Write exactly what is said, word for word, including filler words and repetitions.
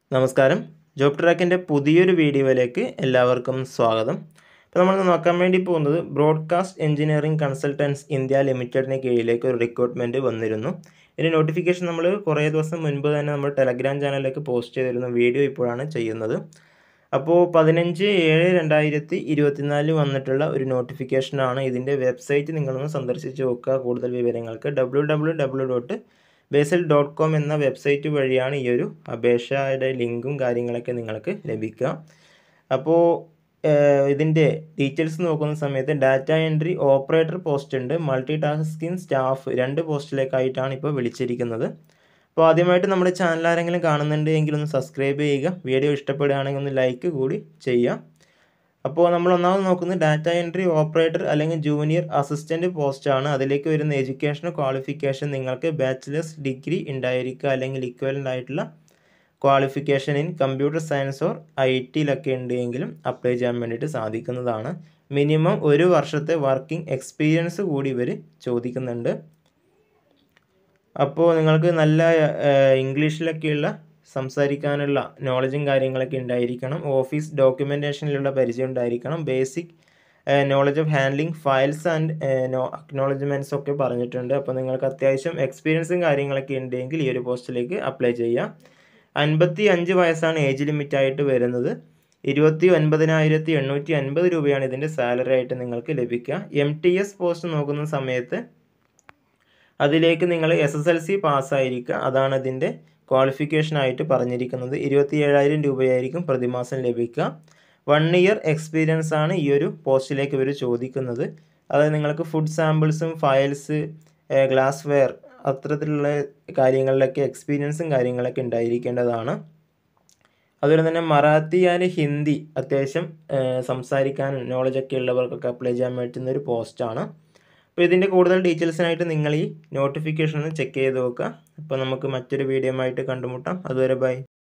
നമസ്കാരം. ജോബ് ട്രാക്കിൻ്റെ പുതിയൊരു വീഡിയോയിലേക്ക് എല്ലാവർക്കും സ്വാഗതം. ഇപ്പോൾ നമ്മൾ നോക്കാൻ വേണ്ടി പോകുന്നത് ബ്രോഡ്കാസ്റ്റ് എഞ്ചിനീയറിംഗ് കൺസൾട്ടൻസ് ഇന്ത്യ ലിമിറ്റഡിന് കീഴിലേക്ക് ഒരു റിക്രൂട്ട്മെൻറ്റ് വന്നിരുന്നു. ഇതിൻ്റെ നോട്ടിഫിക്കേഷൻ നമ്മൾ കുറേ ദിവസം മുൻപ് തന്നെ നമ്മൾ ടെലഗ്രാം ചാനലിലേക്ക് പോസ്റ്റ് ചെയ്തിരുന്നു. വീഡിയോ ഇപ്പോഴാണ് ചെയ്യുന്നത്. അപ്പോൾ പതിനഞ്ച് ഏഴ് രണ്ടായിരത്തി ഇരുപത്തിനാലിൽ വന്നിട്ടുള്ള ഒരു നോട്ടിഫിക്കേഷനാണ്. ഇതിൻ്റെ വെബ്സൈറ്റ് നിങ്ങളൊന്ന് സന്ദർശിച്ച് നോക്കുക. കൂടുതൽ വിവരങ്ങൾക്ക് W W W dot BECIL dot com എന്ന വെബ്സൈറ്റ് വഴിയാണ് ഈ ഒരു അപേക്ഷയുടെ ലിങ്കും കാര്യങ്ങളൊക്കെ നിങ്ങൾക്ക് ലഭിക്കുക. അപ്പോൾ ഇതിൻ്റെ ഡീറ്റെയിൽസ് നോക്കുന്ന സമയത്ത് ഡാറ്റ എൻട്രി ഓപ്പറേറ്റർ പോസ്റ്റ് ഉണ്ട്, മൾട്ടി ടാസ്കിങ് സ്റ്റാഫ് രണ്ട് പോസ്റ്റിലേക്കായിട്ടാണ് ഇപ്പോൾ വിളിച്ചിരിക്കുന്നത്. അപ്പോൾ ആദ്യമായിട്ട് നമ്മുടെ ചാനൽ ആരെങ്കിലും കാണുന്നുണ്ട് എങ്കിൽ ഒന്ന് സബ്സ്ക്രൈബ് ചെയ്യുക. വീഡിയോ ഇഷ്ടപ്പെടുകയാണെങ്കിൽ ഒന്ന് ലൈക്ക് കൂടി ചെയ്യുക. അപ്പോൾ നമ്മൾ ഒന്നാമത് നോക്കുന്നത് ഡാറ്റ എൻട്രി ഓപ്പറേറ്റർ അല്ലെങ്കിൽ ജൂനിയർ അസിസ്റ്റൻറ്റ് പോസ്റ്റാണ്. അതിലേക്ക് വരുന്ന എഡ്യൂക്കേഷൻ ക്വാളിഫിക്കേഷൻ നിങ്ങൾക്ക് ബാച്ചിലേഴ്സ് ഡിഗ്രി ഉണ്ടായിരിക്കുക അല്ലെങ്കിൽ ഇക്വലൻ്റ് ആയിട്ടുള്ള qualification in computer science or I ടിയിലൊക്കെ ഉണ്ടെങ്കിലും അപ്ലൈ ചെയ്യാൻ വേണ്ടിയിട്ട് സാധിക്കുന്നതാണ്. മിനിമം ഒരു വർഷത്തെ വർക്കിംഗ് എക്സ്പീരിയൻസ് കൂടി ഇവർ ചോദിക്കുന്നുണ്ട്. അപ്പോൾ നിങ്ങൾക്ക് നല്ല ഇംഗ്ലീഷിലൊക്കെയുള്ള സംസാരിക്കാനുള്ള നോളജും കാര്യങ്ങളൊക്കെ ഉണ്ടായിരിക്കണം. ഓഫീസ് ഡോക്യുമെൻറ്റേഷനിലുള്ള പരിചയം ഉണ്ടായിരിക്കണം. Basic knowledge of handling files and no acknowledgements ഒക്കെ പറഞ്ഞിട്ടുണ്ട്. അപ്പോൾ നിങ്ങൾക്ക് അത്യാവശ്യം എക്സ്പീരിയൻസും കാര്യങ്ങളൊക്കെ ഉണ്ടെങ്കിൽ ഈ ഒരു പോസ്റ്റിലേക്ക് അപ്ലൈ ചെയ്യാം. അൻപത്തി അഞ്ച് വയസ്സാണ് ഏജ് ലിമിറ്റായിട്ട് വരുന്നത്. ഇരുപത്തി ഒൻപതിനായിരത്തി എണ്ണൂറ്റി അൻപത് രൂപയാണ് ഇതിൻ്റെ സാലറി ആയിട്ട് നിങ്ങൾക്ക് ലഭിക്കുക. എം ടി എസ് പോസ്റ്റ് നോക്കുന്ന സമയത്ത് അതിലേക്ക് നിങ്ങൾ എസ് എസ് എൽ സി പാസ്സായിരിക്കുക. അതാണ് ഇതിൻ്റെ ക്വാളിഫിക്കേഷനായിട്ട് പറഞ്ഞിരിക്കുന്നത്. ഇരുപത്തി ഏഴായിരം രൂപയായിരിക്കും പ്രതിമാസം ലഭിക്കുക. വൺ ഇയർ എക്സ്പീരിയൻസ് ആണ് ഈ ഒരു പോസ്റ്റിലേക്ക് ഇവർ ചോദിക്കുന്നത്. അതായത് നിങ്ങൾക്ക് ഫുഡ് സാമ്പിൾസും ഫയൽസ് ഗ്ലാസ് വെയർ അത്തരത്തിലുള്ള കാര്യങ്ങളിലൊക്കെ എക്സ്പീരിയൻസും കാര്യങ്ങളൊക്കെ ഉണ്ടായിരിക്കേണ്ടതാണ്. അതുപോലെ തന്നെ മറാത്തി ആൻഡ് ഹിന്ദി അത്യാവശ്യം സംസാരിക്കാനും നോളജൊക്കെ ഉള്ളവർക്കൊക്കെ അപ്ലൈ ചെയ്യാൻ പറ്റുന്ന ഒരു പോസ്റ്റാണ്. അപ്പോൾ ഇതിൻ്റെ കൂടുതൽ ഡീറ്റെയിൽസിനായിട്ട് നിങ്ങൾ ഈ നോട്ടിഫിക്കേഷൻ ഒന്ന് ചെക്ക് ചെയ്ത് നോക്കുക. അപ്പോൾ നമുക്ക് മറ്റൊരു വീഡിയോ ആയിട്ട് കണ്ടുമുട്ടാം. അതുവരെ ബൈ.